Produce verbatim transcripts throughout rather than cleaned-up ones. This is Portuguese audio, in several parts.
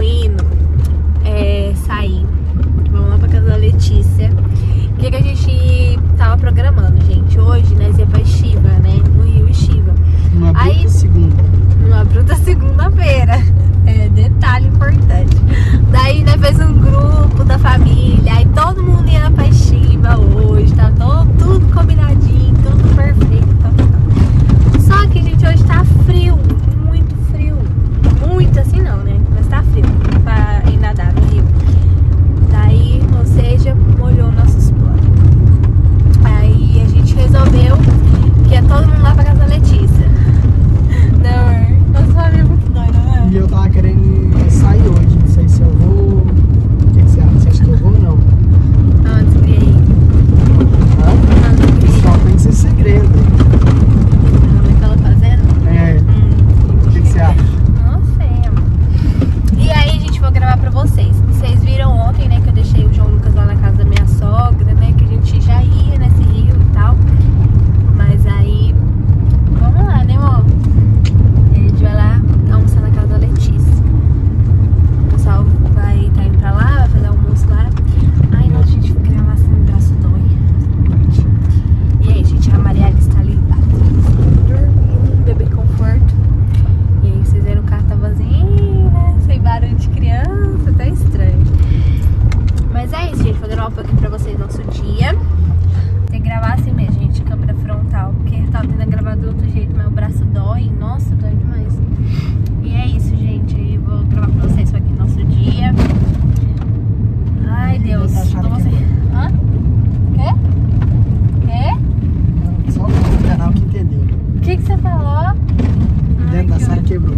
indo é, sair. Vamos lá pra casa da Letícia. O que, que a gente tava programando, gente? Hoje nós ia pra Estiva, né? No Rio Estiva. Uma bruta Aí, segunda. Uma bruta segunda-feira. É, detalhe importante. Daí nós fez um grupo da família. Aí todo mundo ia pra Estiva hoje. Tá todo, tudo combinadinho, tudo perfeito. Tá, tá. Só que, gente, hoje tá frio. Muito frio. Muito assim não, né? Mas tá frio pra ir nadar no rio. Daí, ou seja, molhou nossos planos. Aí a gente resolveu que ia todo mundo lá pra casa da Letícia. Não, nossa família é muito doida, né? E eu tava querendo sair hoje. Não sei se eu vou. O que, que você acha? Você acha que eu vou ou não? Aonde você queria ir? Hã? Aonde você queria ir? Só tem que ser segredo. Naquela fazenda? É. Hum, O que, que você acha? Não sei, amor. E aí, gente, vou gravar pra vocês. Vocês viram ontem, né, que eu deixei o João Lucas lá na casa da minha sogra, né, que a gente já ia nesse rio e tal. Mas aí, vamos lá, né, amor? A gente vai lá almoçar na casa da Letícia. O pessoal vai estar indo pra lá, vai fazer almoço lá. Ai, nossa, gente, vou gravar assim, o braço dói. E aí, gente, a Maria Alice tá ali dormindo, bebê conforto. E aí, vocês viram o carro tá vazio, né? Sem barulho de criança, tá estranho. Mas é isso, gente. Vou gravar um pouquinho pra vocês nosso dia. Tem que gravar assim mesmo, gente, câmera frontal. Porque eu tava tentando gravar do outro jeito, mas o braço dói. Nossa, dói demais. E é isso, gente. Eu vou gravar pra vocês aqui nosso dia. Ai, Deus. Não vou... Hã? Quê? Quê? Só o canal que entendeu. O que que você falou? Dentro da sala quebrou.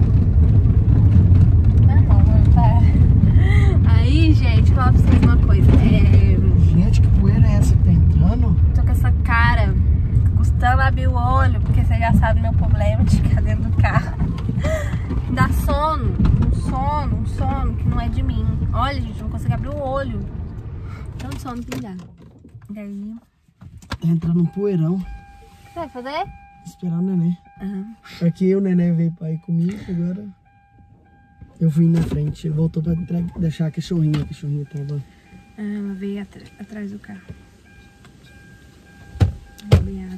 Ah, não, para. Aí, gente, falar pra vocês uma coisa. É... Gente, que poeira é essa que tá entrando? Tô com essa cara, custando abrir o olho, porque você já sabe meu problema de ficar dentro do carro. Dá sono, um sono, um sono que não é de mim. Olha, gente, não consigo abrir o olho. Tanto sono que me dá. Daí... Tá entrando um poeirão. O que você vai fazer? Esperar o neném. Aham. Aqui o neném veio pra ir comigo, agora eu fui na frente. Ele voltou pra entregar, deixar a cachorrinha. A cachorrinha tava... Ah, ela veio atr atrás do carro. Obrigada.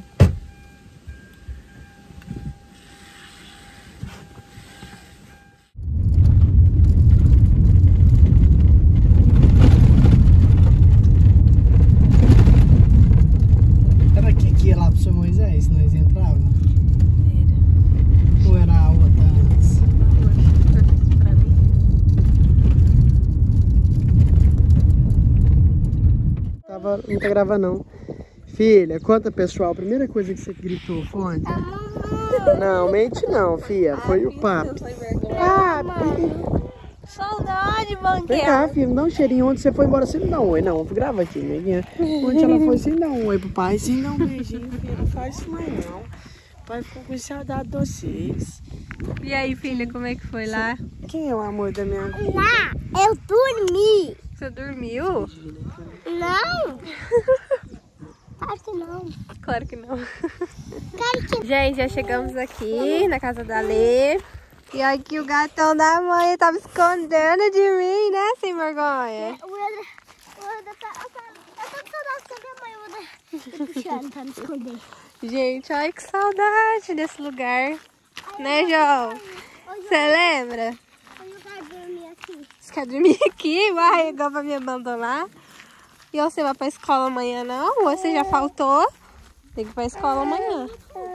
Era aqui que ia lá pro seu Moisés, nós entrava? Era. Ou era a outra antes? Pra mim. Tava, não tá gravando não. Filha, conta pessoal, a primeira coisa que você gritou foi onde? Não, mente não, filha, foi o papi. Papi! Saudade, Vem banqueiro. cá, filha, me dá um cheirinho. Onde você foi embora, você me dá um oi. Não, grava aqui, neguinha. Onde ela foi, sem dar um oi pro pai, sem dar um beijinho, filha. Não faz isso mais não. O pai ficou com saudade de vocês. E aí, filha, como é que foi lá? Quem é o amor da minha vida? Lá, eu dormi. Você dormiu? Não. Claro que não. Claro que não. Claro que Gente, já chegamos aqui na casa da Lê. E aqui o gatão da mãe tava escondendo de mim, né, sem vergonha? o Eda, o Eda tá, eu tô com saudade da minha mãe, o Eda tá puxando pra me esconder. Gente, olha que saudade desse lugar. Né, João? Você lembra? Eu quero dormir aqui. Você quer dormir aqui? Vai, igual pra me abandonar. E você vai pra escola amanhã, não? Ou você já faltou? Tem que ir pra escola amanhã.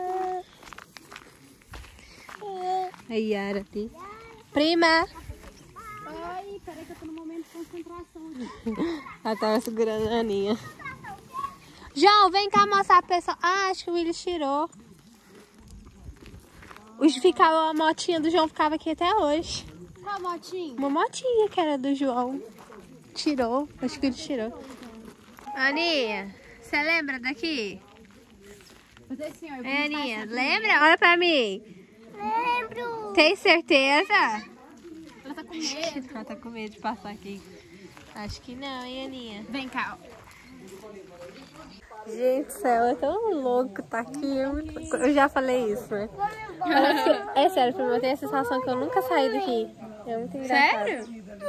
A Yara aqui. Prima! Ai, peraí que eu tô no momento de concentração. Ela tava segurando a Aninha. João, vem cá mostrar pra pessoa. Ah, acho que o Willis tirou. Os ficava, a motinha do João ficava aqui até hoje. Qual motinha? Uma motinha que era do João. Tirou, acho que ele tirou. Aninha, você lembra daqui? É, Aninha, lembra? Olha pra mim. Lembro. Tem certeza? Ela tá com medo. Ela tá com medo de passar aqui. Acho que não, hein, Aninha? Vem cá. Gente do céu, é tão louco tá aqui. É muito... Eu já falei isso, né? Parece que... É sério, prima, eu tenho a sensação que eu nunca saí daqui. É muito engraçado. Sério?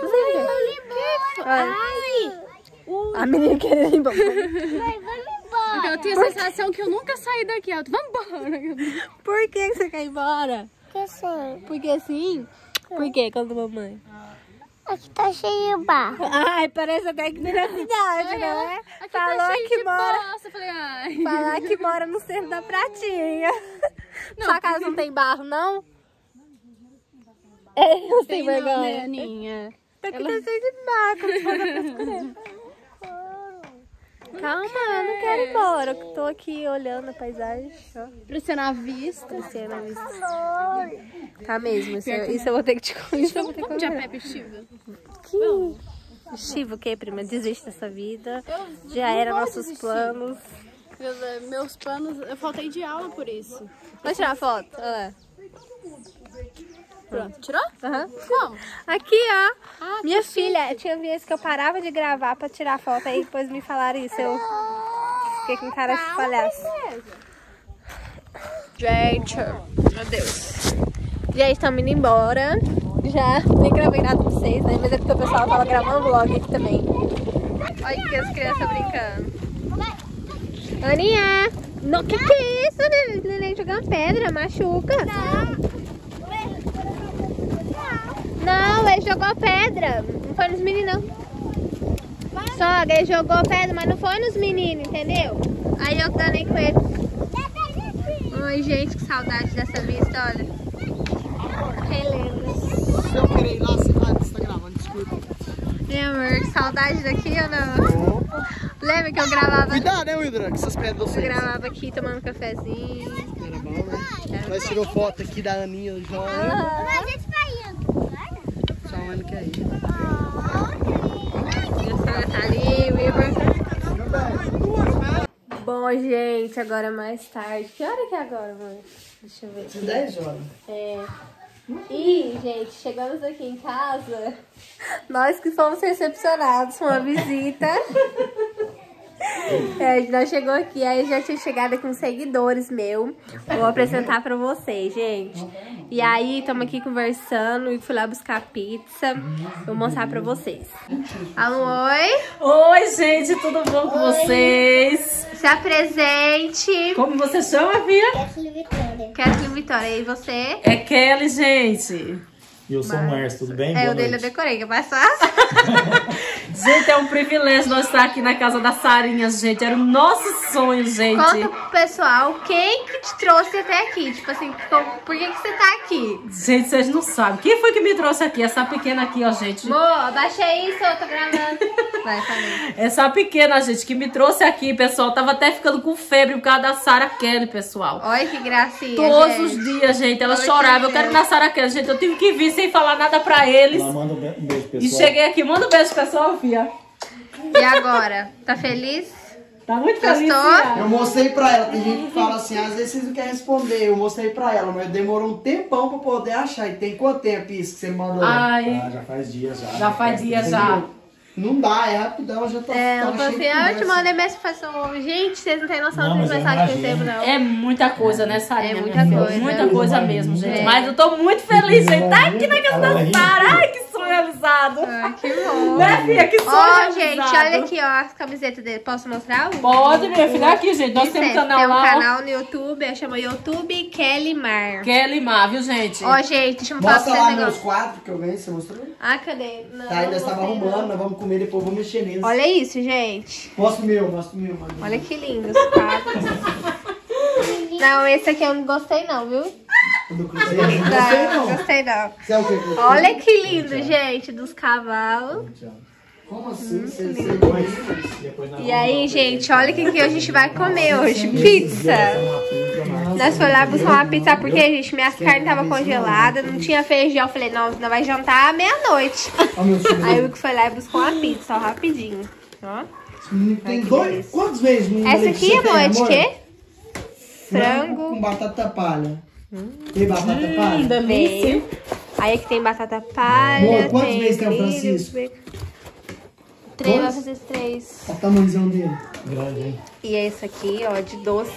Ai! A menina querendo ir embora. Mãe, vamos embora. Eu tenho a sensação que eu nunca saí daqui. Eu tô, vambora. Por que você quer ir embora? Que sim. Porque assim? Por que? Conta pra mamãe. Aqui tá cheio de barro. Ai, parece até que vem na cidade, né? Aqui Falou tá cheio que de mora. bosta. Eu falei, ai. Falar que mora no centro da Pratinha. Não, Sua casa não tem barro, não? É, eu Tem tenho não, vergonha. né, Aninha? Aqui tá cheio de barro, como se fosse frescureza. Calma, eu não quero ir embora. Eu tô aqui olhando a paisagem. Ó, Pressionar a vista. descendo a vista. Tá mesmo, isso, eu- isso eu vou ter que te isso eu vou ter que Vamos de a comer. Pepe Chiva? Que... Chivo o quê, prima? Desiste dessa vida. Já era nossos planos. Meus, meus planos, eu faltei de aula por isso. Vamos tirar foto? Olha lá. Pronto, tirou? Aham. Como? Aqui, ó. Ah, Minha filha, tinha vezes que eu parava de gravar pra tirar foto, aí depois me falaram isso. Eu fiquei com cara de palhaço. Gente, meu Deus. Gente, estamos indo embora. Já nem gravei nada pra vocês, né? Mas é porque o pessoal tava gravando vlog aqui também. Olha que as crianças brincando. Aninha! Não, que que é isso, né? Neném jogando pedra, machuca. Não, ele jogou pedra. Não foi nos meninos, não. Sogra, ele jogou pedra, mas não foi nos meninos, entendeu? Aí eu danei com ele. Oi, gente, que saudade dessa vista, olha. Relembra. Se eu querer ir lá, você vai, você tá gravando, desculpa. Meu amor, que saudade daqui ou não? Lembra que eu gravava, Cuidado, né, Wildra, com essas pedras eu vocês. gravava aqui tomando um cafezinho. Era bom, né? Nós tirou foto aqui da Aninha já. Ah, Mas a gente vai indo. Só a Ana quer ir. minha sogra tá ali, o Iber. Bom, gente, agora é mais tarde. Que hora que é agora, amor? Deixa eu ver. dez horas. É. E, gente, chegamos aqui em casa. Nós que fomos recepcionados com uma visita. É, nós chegou aqui, aí já tinha chegado com seguidores meus. Vou apresentar pra vocês, gente. E aí, estamos aqui conversando e fui lá buscar pizza. Vou mostrar pra vocês. Alô, oi? Oi, gente, tudo bom com vocês? Se apresente. Como você chama, Fia? Kathleen Vitória. Kathleen Vitória, e você? É Kelly, gente. E eu sou o Márcio, tudo bem? É, Boa o dele eu noite. decorei, que é mais fácil. Gente, é um privilégio nós estar aqui na casa da Sarinha, gente. Era o nosso sonho, gente. Conta pro pessoal quem que te trouxe até aqui. Tipo assim, como- por que que você tá aqui? Gente, vocês não sabem. Quem foi que me trouxe aqui? Essa pequena aqui, ó, gente. Amor, abaixa isso, eu tô gravando. Vai, falei. Essa pequena, gente, que me trouxe aqui, pessoal. Tava até ficando com febre por causa da Sara Kelly, pessoal. Olha que gracinha, Todos gente. os dias, gente. Ela Olha chorava. que Eu quero ir lindo. na Sara Kelly, gente. Eu tive que vir sem falar nada pra eles. Ela manda um be- um beijo, pessoal. E cheguei aqui. Manda um beijo, pessoal, Fia. E agora? Tá feliz? Tá muito feliz, Gostou? Fia? Eu mostrei pra ela, tem gente que fala assim, às vezes vocês não querem responder. Eu mostrei pra ela, mas demorou um tempão pra poder achar. E tem quanto tempo isso que você mandou? Ai, Ah, já faz dias já. já faz dias já. Não dá, é rapidão, já tá. É, tá eu falei cheio de assim, ah, eu te conversa. mandei mensagem. Gente, vocês não têm noção Não, das mas eu mensagens que eu imagino. recebo, não. É muita coisa, né, Sarinha? É minha muita filha? coisa. Muita coisa Eu mesmo, imagino. gente. É. Mas eu tô muito feliz, gente. Tá aqui na casa Ela da ri. Sara. Ai, que sonho realizado. Ai, que bom. Né, filha? Que sonho Ó, realizado. gente, olha aqui, ó, as camisetas dele. Posso mostrar? Pode, minha filha. Aqui, gente. Nós temos um Tem canal um lá. canal no YouTube, chama YouTube Kelly Mar. Kelly Mar, viu, gente? Ó, gente, deixa eu falar Mostra pra lá vocês um meus negócio. quadros que eu ganhei, você mostrou? Ah, cadê? Não, Tá, aí não nós tava mostrei, arrumando, não. nós vamos comer, depois vou mexer neles. Olha isso, gente. Mostra o meu, mostra o meu, mano. Olha que lindo os quadros. Não, esse aqui eu não gostei não, viu? Do Cruzeiro. Não gostei, Não, não não. gostei não. Você é o quê? Olha que lindo, gente, dos cavalos. Como assim? Você, você... Depois nós E vamos aí, dar gente, olha o que, que a gente vai comer hoje. Pizza. Nós fomos lá buscar uma pizza porque, gente, minhas carnes estavam congeladas, não tinha feijão. Eu falei, não, não vai jantar à meia-noite. Ó, meu filho. Aí o que foi lá e buscou uma pizza, ó, rapidinho. Ó. Tem dois. Quantos meses? menino, Essa que aqui, você tem, amor, é de quê? Frango Frango. com batata palha. Tem batata palha? Delícia. Aí aqui tem batata palha, Amor, quantos tem meses tem o milho, Francisco? bacon. Três, vai Quantos? fazer três. Olha o tamanhozão dele. grande, hein? E esse aqui, ó, de doce.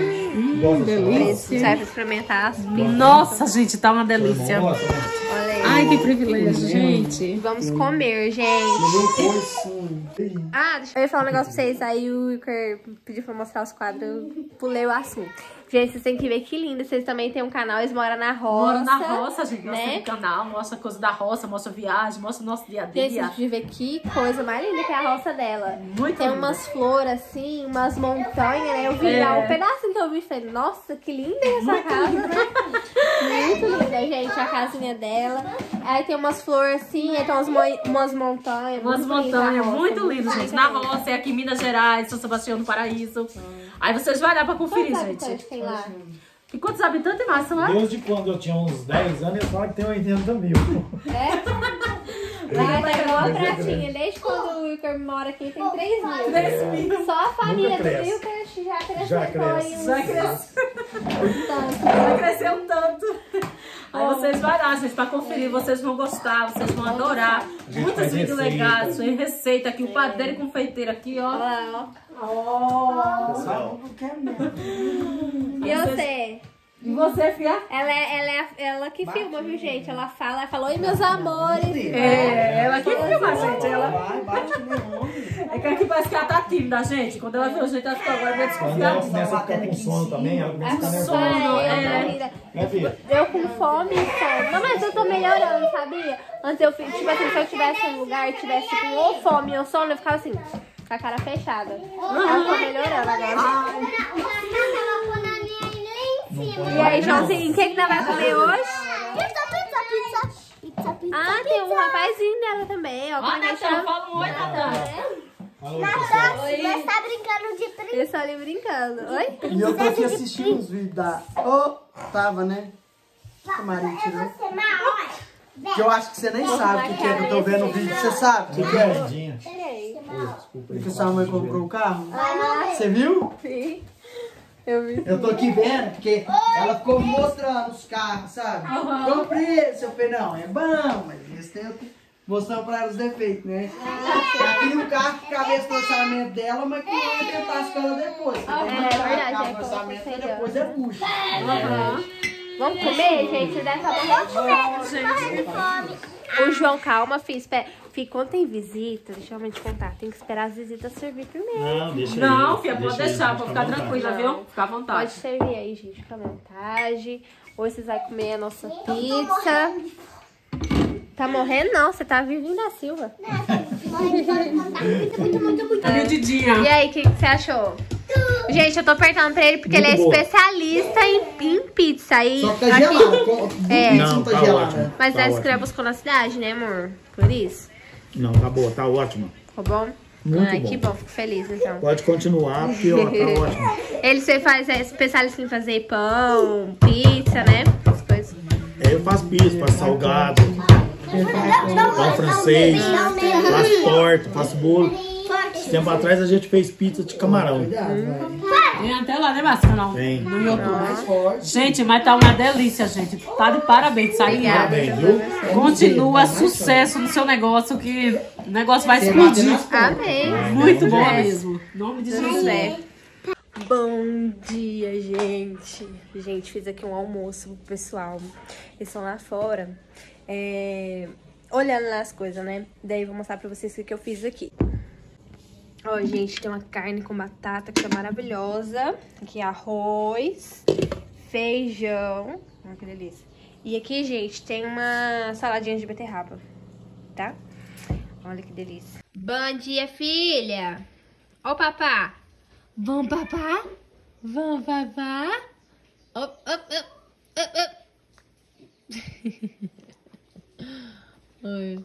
Gosta, Isso, serve pra experimentar as pizzas. Nossa, gente, tá uma seu irmão delícia. gosta, né? Olha aí. Ai, que privilégio, gente. Vamos comer, gente. Ah, deixa eu falar um negócio pra vocês. Aí o Iker pediu pra mostrar os quadros, eu pulei o assunto. Gente, vocês têm que ver que lindo. Vocês também têm um canal, eles moram na roça. Moro na roça, gente. Nós né? temos um canal, mostra coisa da roça, mostra viagem, mostra o nosso dia a dia. Gente, vocês ver que coisa mais linda que é a roça dela. Muito Tem linda. umas flores assim, umas montanhas, né? Eu vi É. lá um pedacinho que eu vi e falei, nossa, que linda essa casa, né? Muito linda, gente, a casinha dela. Aí tem umas flores assim, aí tem umas, mo- umas montanhas. Umas muito linda a montanhas roça, muito lindas, gente. muito Na linda. roça, é aqui em Minas Gerais, São Sebastião do Paraíso. Aí vocês vão lá pra conferir, Quantos gente. habitantes tem lá? E quantos habitantes tem mais, lá? Desde quando eu tinha uns dez anos, eu falo que tem oitenta mil. É? Lá tá igual a pratinha. Desde quando o Iker mora aqui, tem três mil. Só a família Nunca do cresce. Iker já cresceu. Já cresce. Uns- Já cresceu. tanto. Já cresceu tanto. Aí vocês vão lá, gente, pra conferir. Vocês vão gostar, vocês vão adorar. Muitos faz vídeos receita. legais. Tem receita aqui, o padeiro e confeiteiro aqui, ó. Olha lá, Pessoal, ó. E você? E você, fia? Ela é, ela é ela que filma, viu, gente? Ela fala, ela falou, oi, meus amores. É, ela que filma, gente. Ela... Vai, bate no meu homem. É que aqui parece que ela tá tímida, gente. Quando ela vê o jeito, ela fica agora bem quando ela desconfiada. começa a ficar com sono também, ela começa a ficar nervosa. sono, Ai, é. eu, querida. Né, filha? Eu com fome e sono. Não, mas eu tô melhorando, sabia? Antes eu, fi- tipo assim, se eu tivesse em um lugar e tivesse com ou fome ou sono, eu ficava assim, com a cara fechada. Eu tô melhorando agora. E aí, Joãozinho, o que que nós vamos comer hoje? Pizza, pizza, pizza. Pizza, pizza, Ah, tem um rapazinho dela também, ó. Ó, Como é que Natan, chama? fala um oi, Natan. Alô, pessoal. Nós tá brincando de brincar. Eles estão ali brincando. Oi? E eu tô aqui assistindo os vídeos da... Ô, tava, né? A Maria tirou. Você na hora. Que eu acho que você nem sabe o que, que é que eu tô vendo no vídeo. Você sabe o que, que é? Tadinha. Desculpa aí. Que sua mãe comprou o carro? Ah, Você viu? sim. Eu vi. Eu tô aqui vendo, porque ela ficou mostrando os carros, sabe? Comprei esse. Eu falei, não, é bom, mas esse tem outro. Mostrando pra ela os defeitos, né? Eu queria um carro que cabesse no orçamento dela, mas que não aumentasse com ela depois. Porque É, tem um carro que verdade, cabe é no como orçamento você e depois é bucho. Vamos comer, gente? Dessa vez. O João, calma, filho. Espera. Fih, quando tem visita, deixa eu te contar. Tem que esperar as visitas servir primeiro. Não, deixa aí. Não, filha, pode aí, deixar, pode pode ficar ficar à tranquila, vontade. viu? Fica à vontade. Pode servir aí, gente. Fica à vontade. Hoje vocês vão comer a nossa pizza. Tá morrendo, não. Você tá vivinho da Silva. Muito, muito, muito, muito. Medidinha. E aí, o que, que você achou? Gente, eu tô apertando pra ele porque Muito ele é boa. especialista em, em pizza. E Só que tá aqui- gelado. Com- É. Pizza Não, não tá tá gelada. ótimo. Mas Tá nós ótimo. escrevemos na cidade, né, amor? Por isso. Não, tá boa, tá ótima. Ficou bom? Muito Ai, bom. que bom. Fico feliz, então. Pode continuar, porque ó, tá ótimo. Ele você faz, é especialista em fazer pão, pizza, né? Essas coisas. É, eu faço pizza, faço salgado, pão francês, faço torta, faço bolo. Esse tempo atrás a gente fez pizza de camarão. Tem até lá, né, Márcia? Não. Tem. No YouTube. Gente, mas tá uma delícia, gente. Tá de parabéns. Saiu. Obrigada. Bem, viu? Continua sucesso no seu negócio, que o negócio vai explodir. Amém. Muito bom É. mesmo. Em nome de Tudo Jesus. bem. Bom dia, gente. Gente, fiz aqui um almoço pro pessoal. Eles estão lá fora, é, olhando lá as coisas, né? Daí eu vou mostrar pra vocês o que eu fiz aqui. Ó, gente, tem uma carne com batata que tá maravilhosa. Aqui arroz, feijão. Olha que delícia. E aqui, gente, tem uma saladinha de beterraba, tá? Olha que delícia. Bom dia, filha. Ô, papá. Vamos, papá? Vamos, papá? Op, op, op, op, op. Oi.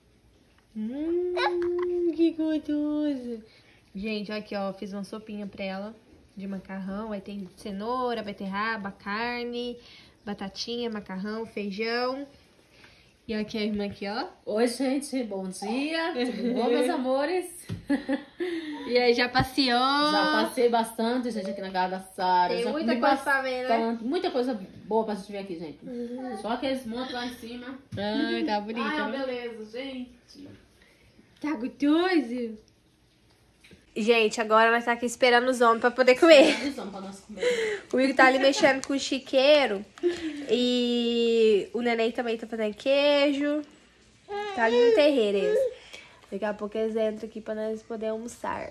Hum, que gostoso. Gente, olha aqui, ó. Fiz uma sopinha pra ela de macarrão. Aí tem cenoura, beterraba, carne, batatinha, macarrão, feijão. E aqui a irmã aqui, ó. Oi, gente. Bom dia. Tudo bom, meus amores? E aí, já passeou? Já passei bastante, gente, aqui na casa da Sara. Tem Já muita comi coisa pra ver, né? bastante, muita coisa boa pra gente ver aqui, gente. Só aqueles montes lá em cima. Ai, tá bonito, Ai, né? beleza, gente. Tá gostoso? Gente, agora nós tá aqui esperando os homens pra poder comer. Vamos pra nós comer. O Igor tá ali mexendo com o chiqueiro. E o neném também tá fazendo queijo. Tá ali no terreiro eles. Daqui a pouco eles entram aqui pra nós poder almoçar.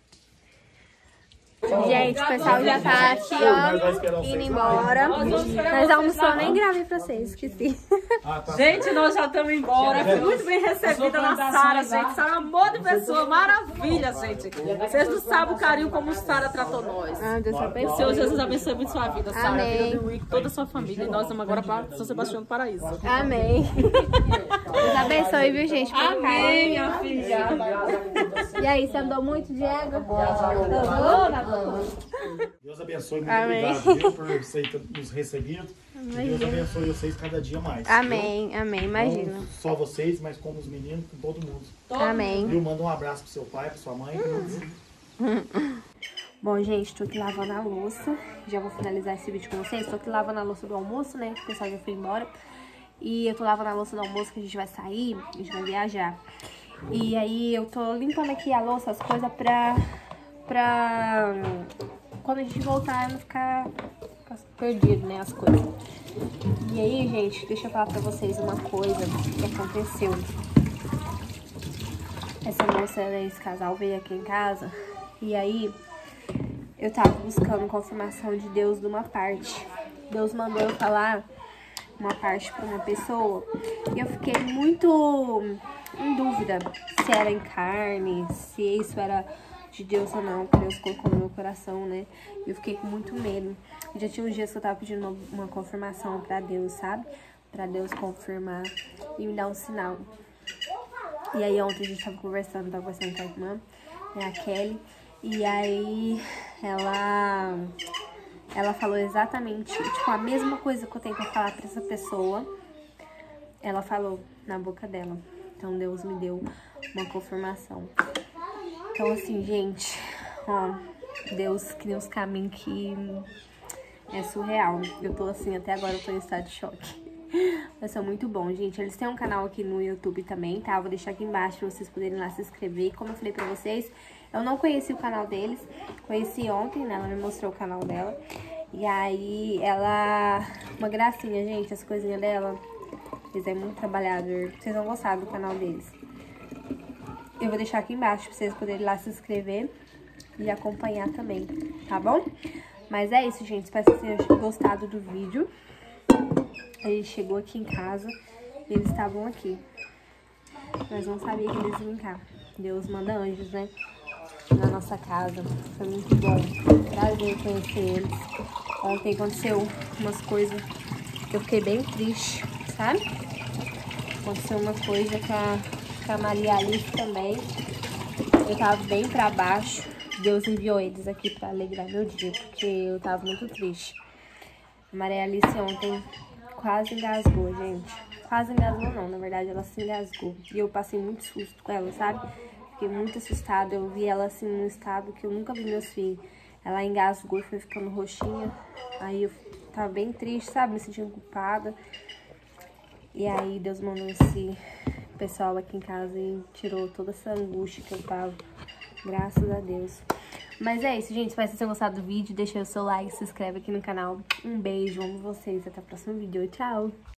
Gente, o pessoal já tá aqui, ó, indo embora. Nós almoçamos, nem gravei pra vocês, esqueci. Gente, nós já estamos embora. Fui muito bem recebida na Sara, gente. Sara é um amor de pessoa, maravilha, gente. Vocês não sabem o carinho como Sara tratou nós. Ah, Deus abençoe. Senhor Jesus abençoe muito sua vida, Sara. Amém. A vida do Rick, toda a sua família. E nós estamos agora para São Sebastião do Paraíso. Amém. Deus abençoe, viu, gente? Amém, minha filha. E aí, você andou muito, Diego? Deus abençoe, muito Amém. obrigado, viu, por você ter nos recebido. Deus abençoe vocês cada dia mais. Amém, amém, imagina. Não só vocês, mas como os meninos, com todo mundo. Amém. Viu? Manda um abraço pro seu pai, pra sua mãe. Bom, gente, tô aqui lavando a louça. Já vou finalizar esse vídeo com vocês. Tô aqui lavando a louça do almoço, né? O pessoal já foi embora. E eu tô lavando a louça do almoço que a gente vai sair, a gente vai viajar. E aí eu tô limpando aqui a louça, as coisas pra... pra quando a gente voltar não ficar, ficar perdido, né, as coisas. E aí, gente, deixa eu falar pra vocês uma coisa que aconteceu. Essa moça, esse casal veio aqui em casa e aí eu tava buscando confirmação de Deus de uma parte. Deus mandou eu falar uma parte pra uma pessoa e eu fiquei muito em dúvida se era em carne, se isso era de Deus ou não, que Deus colocou no meu coração, né? Eu fiquei com muito medo. Já tinha uns dias que eu tava pedindo uma confirmação pra Deus, sabe? Pra Deus confirmar e me dar um sinal. E aí ontem a gente tava conversando, tava conversando com a irmã, né, a Kelly, e aí ela, ela falou exatamente, tipo, a mesma coisa que eu tenho pra falar pra essa pessoa, ela falou na boca dela. Então Deus me deu uma confirmação. Então, assim, gente, ó, Deus cria uns caminhos que é surreal. Eu tô assim, até agora eu tô em estado de choque. Mas é muito bom, gente. Eles têm um canal aqui no YouTube também, tá? Eu vou deixar aqui embaixo pra vocês poderem lá se inscrever. Como eu falei pra vocês, eu não conheci o canal deles. Conheci ontem, né? Ela me mostrou o canal dela. E aí, ela... Uma gracinha, gente, as coisinhas dela. Eles é muito trabalhador. Vocês vão gostar do canal deles. Eu vou deixar aqui embaixo pra vocês poderem lá se inscrever e acompanhar também, tá bom? Mas é isso, gente. Espero que vocês tenham gostado do vídeo. A gente chegou aqui em casa e eles estavam aqui. Mas não sabia que eles iam cá. Deus manda anjos, né? Na nossa casa. Foi muito bom. Prazer conhecer eles. Ontem aconteceu umas coisas que eu fiquei bem triste, sabe? Aconteceu uma coisa com a... a Maria Alice também. Eu tava bem pra baixo. Deus enviou eles aqui pra alegrar meu dia, porque eu tava muito triste. A Maria Alice ontem quase engasgou, gente. Quase engasgou não, na verdade ela se engasgou. E eu passei muito susto com ela, sabe? Fiquei muito assustada. Eu vi ela assim num estado que eu nunca vi meus filhos. Ela engasgou e foi ficando roxinha. Aí eu tava bem triste, sabe? Me sentindo culpada. E aí Deus mandou esse... pessoal aqui em casa e tirou toda essa angústia que eu tava, graças a Deus. Mas é isso, gente, espero que vocês tenham gostado do vídeo, deixa o seu like, se inscreve aqui no canal. Um beijo, amo vocês, até o próximo vídeo, tchau!